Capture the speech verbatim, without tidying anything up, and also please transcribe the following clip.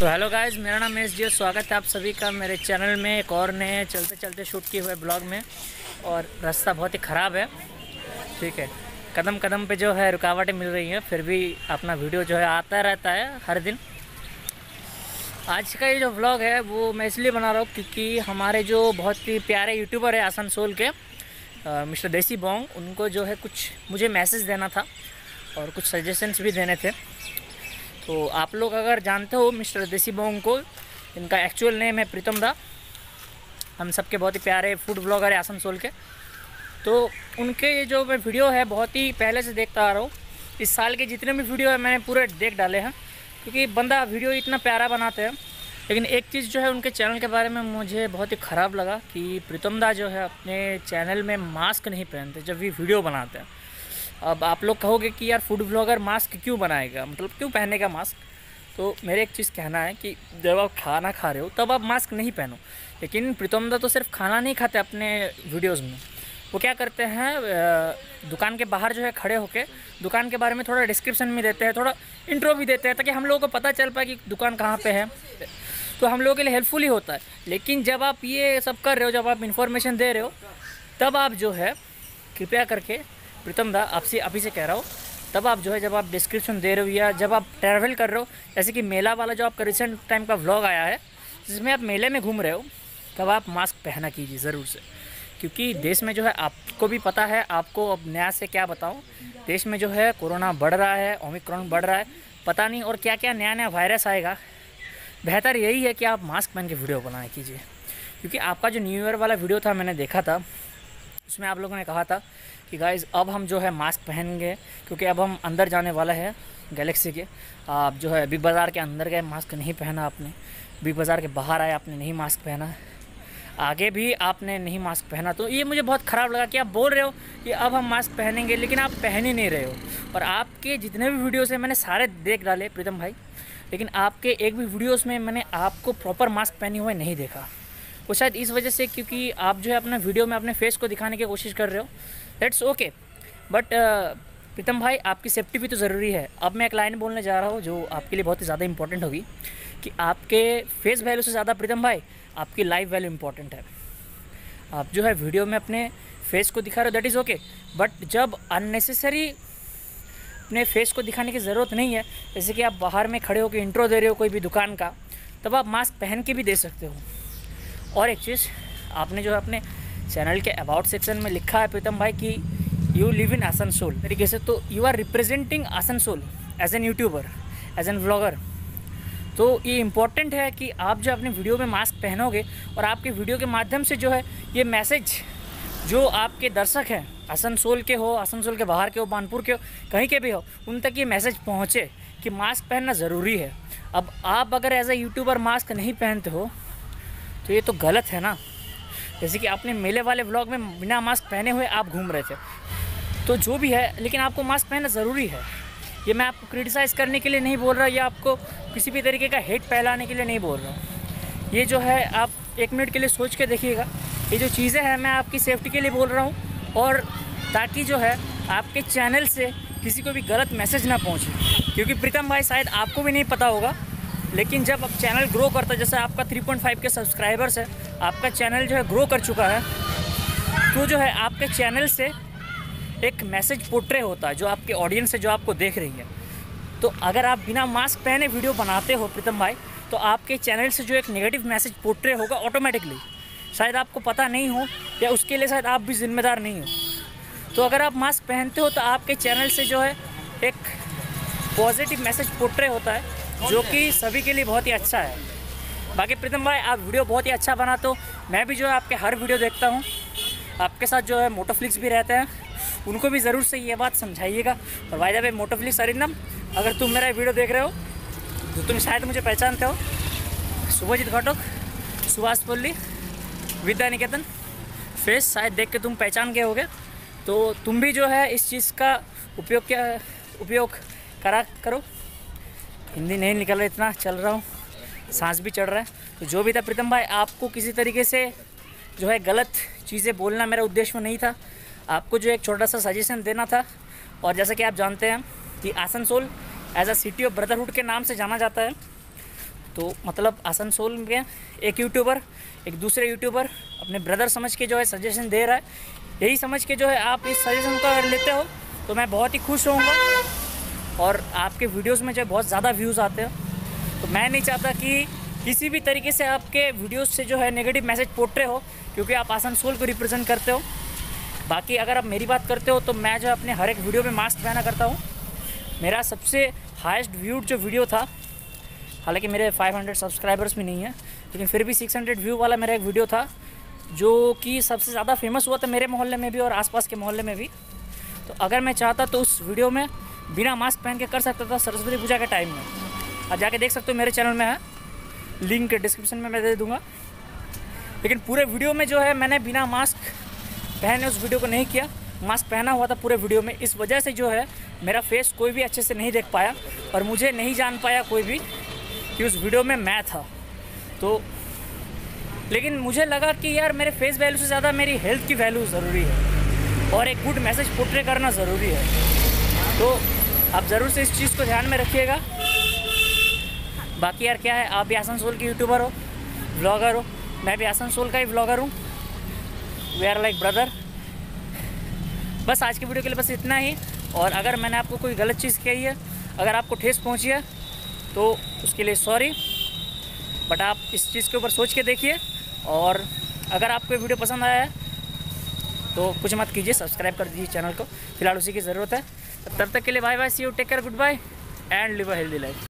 तो hello guys, मेरा नाम एस जी। स्वागत है आप सभी का मेरे चैनल में एक और नए चलते चलते शूट किए हुए ब्लॉग में। और रास्ता बहुत ही ख़राब है, ठीक है। कदम कदम पे जो है रुकावटें मिल रही हैं, फिर भी अपना वीडियो जो है आता रहता है हर दिन। आज का ये जो व्लॉग है वो मैं इसलिए बना रहा हूँ क्योंकि हमारे जो बहुत ही प्यारे यूट्यूबर है आसनसोल के मिस्टर देसी बोंग, उनको जो है कुछ मुझे मैसेज देना था और कुछ सजेशंस भी देने थे। तो आप लोग अगर जानते हो मिस्टर देसी बोंग को, इनका एक्चुअल नेम है प्रीतम दा। हम सबके बहुत ही प्यारे फूड ब्लॉगर है आसनसोल के। तो उनके ये जो मैं वीडियो है बहुत ही पहले से देखता आ रहा हूँ। इस साल के जितने भी वीडियो है मैंने पूरे देख डाले हैं क्योंकि बंदा वीडियो इतना प्यारा बनाते हैं। लेकिन एक चीज़ जो है उनके चैनल के बारे में मुझे बहुत ही ख़राब लगा कि प्रीतम दा जो है अपने चैनल में मास्क नहीं पहनते जब भी वीडियो बनाते हैं। अब आप लोग कहोगे कि यार फूड ब्लॉगर मास्क क्यों बनाएगा, मतलब क्यों पहनेगा मास्क। तो मेरे एक चीज़ कहना है कि जब आप खाना खा रहे हो तब आप मास्क नहीं पहनो। लेकिन प्रीतम दा तो सिर्फ खाना नहीं खाते अपने वीडियोस में, वो क्या करते हैं दुकान के बाहर जो है खड़े होकर दुकान के बारे में थोड़ा डिस्क्रिप्शन भी देते हैं, थोड़ा इंट्रो भी देते हैं ताकि हम लोगों को पता चल पाए कि दुकान कहाँ पे है। तो हम लोगों के लिए हेल्पफुल ही होता है। लेकिन जब आप ये सब कर रहे हो, जब आप इन्फॉर्मेशन दे रहे हो, तब आप जो है कृपया करके प्रीतम दा आपसे अभी से कह रहा हूँ, तब आप जो है जब आप डिस्क्रिप्शन दे रहे हो या जब आप ट्रैवल कर रहे हो, जैसे कि मेला वाला जो आपका रिसेंट टाइम का व्लॉग आया है जिसमें आप मेले में घूम रहे हो, तब आप मास्क पहना कीजिए ज़रूर से। क्योंकि देश में जो है आपको भी पता है, आपको अब नया से क्या बताऊँ, देश में जो है कोरोना बढ़ रहा है, ओमिक्रॉन बढ़ रहा है, पता नहीं और क्या क्या नया नया वायरस आएगा। बेहतर यही है कि आप मास्क पहन के वीडियो बनाए कीजिए। क्योंकि आपका जो न्यू ईयर वाला वीडियो था मैंने देखा था, उसमें आप लोगों ने कहा था कि गाइज़ अब हम जो है मास्क पहनेंगे क्योंकि अब हम अंदर जाने वाला है गैलेक्सी के। आप जो है बिग बाज़ार के अंदर गए, मास्क नहीं पहना आपने। बिग बाज़ार के बाहर आए, आपने नहीं मास्क पहना। आगे भी आपने नहीं मास्क पहना। तो ये मुझे बहुत ख़राब लगा कि आप बोल रहे हो कि अब हम मास्क पहनेंगे लेकिन आप पहन ही नहीं रहे हो। और आपके जितने भी वीडियोज़ हैं मैंने सारे देख डाले प्रीतम भाई, लेकिन आपके एक भी वीडियोज़ में मैंने आपको प्रॉपर मास्क पहने हुए नहीं देखा। वो शायद इस वजह से क्योंकि आप जो है अपने वीडियो में अपने फेस को दिखाने की कोशिश कर रहे हो। दैट्स ओके, बट प्रीतम भाई आपकी सेफ्टी भी तो ज़रूरी है। अब मैं एक लाइन बोलने जा रहा हूँ जो आपके लिए बहुत ही ज़्यादा इंपॉर्टेंट होगी कि आपके फेस वैल्यू से ज़्यादा प्रीतम भाई आपकी लाइफ वैल्यू इंपॉर्टेंट है। आप जो है वीडियो में अपने फेस को दिखा रहे हो, दैट इज़ ओके, बट जब अननेसेसरी अपने फेस को दिखाने की ज़रूरत नहीं है, जैसे कि आप बाहर में खड़े होकर इंट्रो दे रहे हो कोई भी दुकान का, तब आप मास्क पहन के भी दे सकते हो। और एक चीज़, आपने जो है अपने चैनल के अबाउट सेक्शन में लिखा है प्रीतम भाई कि यू लिव इन आसनसोल तरीके से, तो you are representing Asansol as an YouTuber, as an vlogger. तो ये इम्पॉर्टेंट है कि आप जो अपने वीडियो में मास्क पहनोगे और आपके वीडियो के माध्यम से जो है ये मैसेज जो आपके दर्शक हैं, आसनसोल के हो, आसनसोल के बाहर के हो, बानपुर के हो, कहीं के भी हो, उन तक ये मैसेज पहुँचे कि मास्क पहनना ज़रूरी है। अब आप अगर एज ए यूट्यूबर मास्क नहीं पहनते हो तो ये तो गलत है ना। जैसे कि आपने मेले वाले व्लॉग में बिना मास्क पहने हुए आप घूम रहे थे, तो जो भी है, लेकिन आपको मास्क पहनना ज़रूरी है। ये मैं आपको क्रिटिसाइज़ करने के लिए नहीं बोल रहा या आपको किसी भी तरीके का हेट फैलाने के लिए नहीं बोल रहा हूँ। ये जो है आप एक मिनट के लिए सोच के देखिएगा, ये जो चीज़ें हैं मैं आपकी सेफ्टी के लिए बोल रहा हूँ और ताकि जो है आपके चैनल से किसी को भी गलत मैसेज ना पहुँचे। क्योंकि प्रीतम भाई शायद आपको भी नहीं पता होगा, लेकिन जब अब चैनल ग्रो करता है, जैसे आपका three point five K subscribers है, आपका चैनल जो है ग्रो कर चुका है, तो जो है आपके चैनल से एक मैसेज पोर्ट्रे होता है जो आपके ऑडियंस है, जो आपको देख रही है। तो अगर आप बिना मास्क पहने वीडियो बनाते हो प्रीतम भाई, तो आपके चैनल से जो एक नेगेटिव मैसेज पोर्ट्रे होगा ऑटोमेटिकली, शायद आपको पता नहीं हो या उसके लिए शायद आप भी जिम्मेदार नहीं हो। तो अगर आप मास्क पहनते हो तो आपके चैनल से जो है एक पॉजिटिव मैसेज पोर्ट्रे होता है जो कि सभी के लिए बहुत ही अच्छा है। बाकी प्रीतम भाई आप वीडियो बहुत ही अच्छा बनाते हो, मैं भी जो है आपके हर वीडियो देखता हूँ। आपके साथ जो है मोटोफ्लिक्स भी रहते हैं, उनको भी ज़रूर से ये बात समझाइएगा। और भाई जब मोटोफ्लिक्स अरिंदम, अगर तुम मेरा वीडियो देख रहे हो तो तुम शायद मुझे पहचानते हो, शुभजीत घटक, सुभाष पल्ली, विद्या निकेतन, फेस शायद देख के तुम पहचान गए होगे। तो तुम भी जो है इस चीज़ का उपयोग क्या उपयोग करा करो। हिंदी नहीं निकल रहा, इतना चल रहा हूँ, सांस भी चढ़ रहा है। तो जो भी था प्रीतम भाई, आपको किसी तरीके से जो है गलत चीज़ें बोलना मेरा उद्देश्य में नहीं था। आपको जो एक छोटा सा सजेशन देना था। और जैसा कि आप जानते हैं कि Asansol as a city of brotherhood के नाम से जाना जाता है। तो मतलब आसनसोल में एक यूट्यूबर एक दूसरे यूट्यूबर अपने ब्रदर समझ के जो है सजेशन दे रहा है, यही समझ के जो है आप इस सजेशन को अगर लेते हो तो मैं बहुत ही खुश होऊंगा। और आपके वीडियोस में जो है बहुत ज़्यादा व्यूज़ आते हैं, तो मैं नहीं चाहता कि किसी भी तरीके से आपके वीडियोस से जो है नेगेटिव मैसेज पोर्ट्रे हो, क्योंकि आप आसनसोल को रिप्रेजेंट करते हो। बाकी अगर आप मेरी बात करते हो तो मैं जो अपने हर एक वीडियो में मास्क पहना करता हूँ। मेरा सबसे हाईएस्ट व्यूड जो वीडियो था, हालांकि मेरे पाँच सौ सब्सक्राइबर्स भी नहीं है, लेकिन फिर भी छह सौ व्यू वाला मेरा एक वीडियो था जो कि सबसे ज़्यादा फेमस हुआ था मेरे मोहल्ले में भी और आसपास के मोहल्ले में भी। तो अगर मैं चाहता तो उस वीडियो में बिना मास्क पहन के कर सकता था, सरस्वती पूजा के टाइम में। आप जाके देख सकते हो, मेरे चैनल में है, लिंक डिस्क्रिप्शन में मैं दे दूँगा। लेकिन पूरे वीडियो में जो है मैंने बिना मास्क पहने उस वीडियो को नहीं किया, मास्क पहना हुआ था पूरे वीडियो में। इस वजह से जो है मेरा फेस कोई भी अच्छे से नहीं देख पाया और मुझे नहीं जान पाया कोई भी कि उस वीडियो में मैं था। तो लेकिन मुझे लगा कि यार मेरे फेस वैल्यू से ज़्यादा मेरी हेल्थ की वैल्यू ज़रूरी है और एक गुड मैसेज पोर्ट्रे करना ज़रूरी है। तो आप ज़रूर से इस चीज़ को ध्यान में रखिएगा। बाकी यार क्या है, आप भी आसनसोल के यूट्यूबर हो, व्लॉगर हो, मैं भी आसनसोल का ही व्लॉगर हूँ। We are like brother. बस आज की वीडियो के लिए बस इतना ही। और अगर मैंने आपको कोई गलत चीज़ कही है, अगर आपको ठेस पहुँची है तो उसके लिए सॉरी, बट आप इस चीज़ के ऊपर सोच के देखिए। और अगर आपको वीडियो पसंद आया है तो कुछ मत कीजिए, सब्सक्राइब कर दीजिए चैनल को, फिलहाल उसी की ज़रूरत है। तब तक के लिए bye bye, see you, take care, good bye and live a healthy life.